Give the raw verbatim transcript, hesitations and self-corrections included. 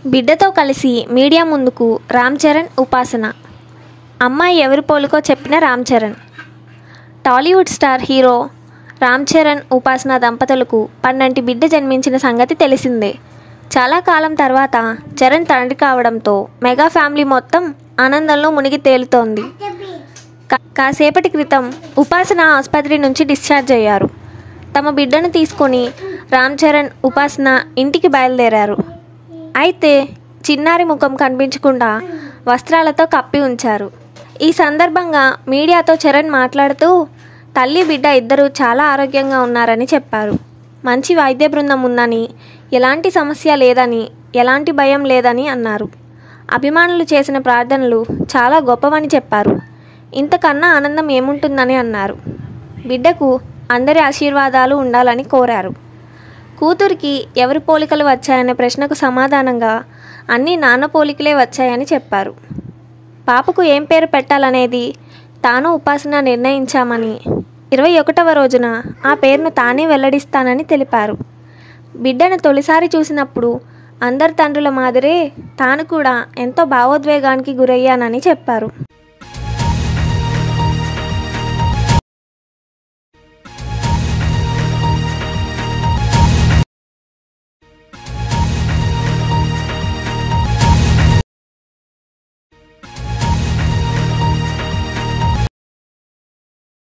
బిడ్డతో కలిసి మీడియా ముందుకు రామ్ చరణ్, ఉపాసన. అమ్మాయి ఎవరి పోలికో చెప్పిన రామ్ చరణ్. టాలీవుడ్ స్టార్ హీరో రామ్ చరణ్, ఉపాసన దంపతులకు పన్నంటి బిడ్డ జన్మించిన సంగతి తెలిసిందే. చాలా కాలం తర్వాత చరణ్ తండ్రి కావడంతో మెగా ఫ్యామిలీ మొత్తం ఆనందంలో మునిగి తేలుతోంది. కాసేపటి క్రితం ఉపాసన ఆసుపత్రి నుంచి డిశ్చార్జ్ అయ్యారు. తమ బిడ్డను తీసుకొని రామ్ చరణ్, ఉపాసన ఇంటికి బయలుదేరారు. అయితే చిన్నారి ముఖం కనిపించకుండా వస్త్రాలతో కప్పి ఉంచారు. ఈ సందర్భంగా మీడియాతో చరణ్ మాట్లాడుతూ తల్లి, బిడ్డ ఇద్దరూ చాలా ఆరోగ్యంగా ఉన్నారని చెప్పారు. మంచి వైద్య బృందం ఉందని, ఎలాంటి సమస్య లేదని, ఎలాంటి భయం లేదని అన్నారు. అభిమానులు చేసిన ప్రార్థనలు చాలా గొప్పవని చెప్పారు. ఇంతకన్నా ఆనందం ఏముంటుందని అన్నారు. బిడ్డకు అందరి ఆశీర్వాదాలు ఉండాలని కోరారు. కూతురికి ఎవరి పోలికలు వచ్చాయనే ప్రశ్నకు సమాధానంగా అన్నీ నాన్న పోలికలే వచ్చాయని చెప్పారు. పాపకు ఏం పేరు పెట్టాలనేది తాను, ఉపాసన నిర్ణయించామని, ఇరవై ఒకటవ రోజున ఆ పేరును తానే వెల్లడిస్తానని తెలిపారు. బిడ్డను తొలిసారి చూసినప్పుడు అందరి తండ్రుల మాదిరే తాను కూడా ఎంతో భావోద్వేగానికి గురయ్యానని చెప్పారు.